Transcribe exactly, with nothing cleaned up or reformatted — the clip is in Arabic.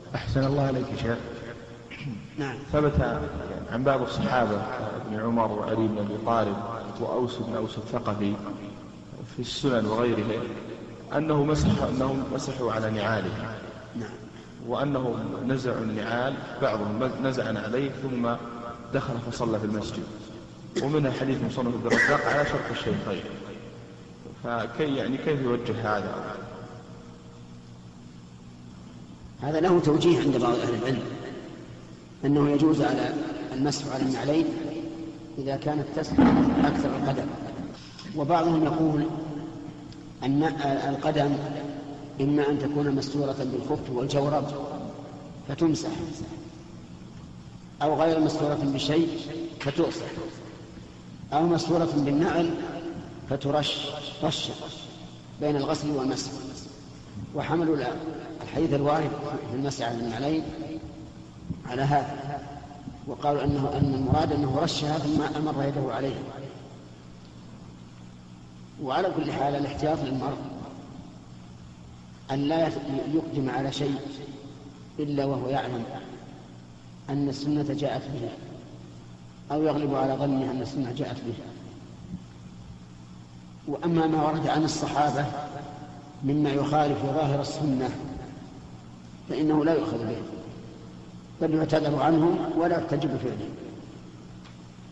أحسن الله عليك يا شيخ. نعم. ثبت عن بعض الصحابة ابن عمر وعلي بن أبي طالب وأوس بن أوس الثقفي في السنن وغيره أنه مسح أنهم مسحوا على نعالهم. نعم. وأنهم نزعوا النعال، بعضهم نزع عليه ثم دخل فصلى في المسجد. ومنها حديث مصنف عبد الرزاق على شرط الشيخين. فكي يعني كيف يوجه هذا؟ هذا له توجيه عند بعض أهل العلم أنه يجوز على المسح على النعلين إذا كانت تسحب أكثر القدم. وبعضهم يقول أن القدم إما أن تكون مستورة بالخف والجورب فتمسح، أو غير مستورة بشيء فتؤصح، أو مستورة بالنعل فترش رشة بين الغسل والمسح. وحملوا الحديث الوارد في المسح على النعلين على هذا، وقالوا أنه أن المراد أنه رشها ثم أمر يده عليها. وعلى كل حال الاحتياط للمرء أن لا يقدم على شيء إلا وهو يعلم أن السنة جاءت به، أو يغلب على ظنه أن السنة جاءت به. وأما ما ورد عن الصحابة مما يخالف ظاهر السنة فإنه لا يؤخذ به، بل يعتذر عنهم ولا يحتج بفعله.